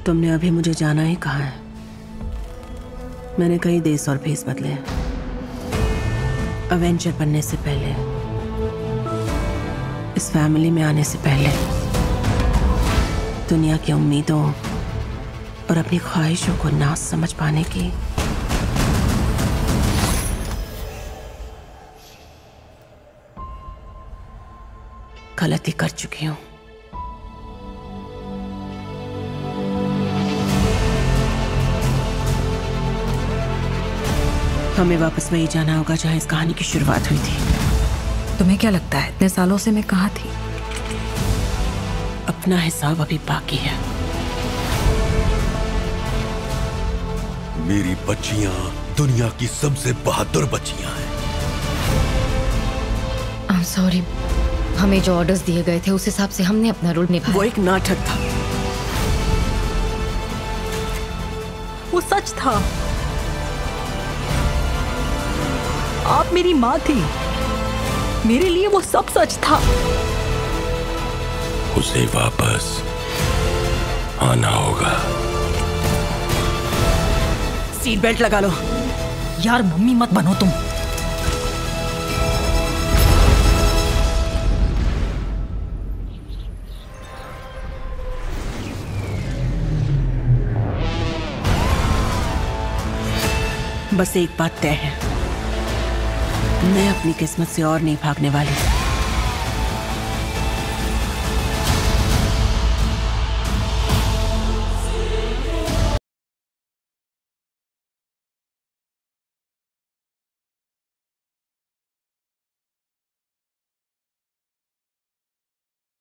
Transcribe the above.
तुमने अभी मुझे जाना ही कहा है। मैंने कई देश और भेस बदले। एवेंजर बनने से पहले, इस फैमिली में आने से पहले, दुनिया की उम्मीदों और अपनी ख्वाहिशों को ना समझ पाने की गलती कर चुकी हूं। हमें वापस वही जाना होगा जहां इस कहानी की शुरुआत हुई थी। तुम्हें क्या लगता है इतने सालों से मैं कहां थी? अपना हिसाब अभी बाकी है। मेरी बच्चियां दुनिया की सबसे बहादुर बच्चियां हैं। I'm sorry, हमें जो ऑर्डर्स दिए गए थे उस हिसाब से हमने अपना रोल निभाया। वो एक नाटक था। वो सच था। आप मेरी माँ थी। मेरे लिए वो सब सच था। उसे वापस आना होगा। सीट बेल्ट लगा लो। यार मम्मी मत बनो तुम। बस एक बात तय है, मैं अपनी किस्मत से और नहीं भागने वाली।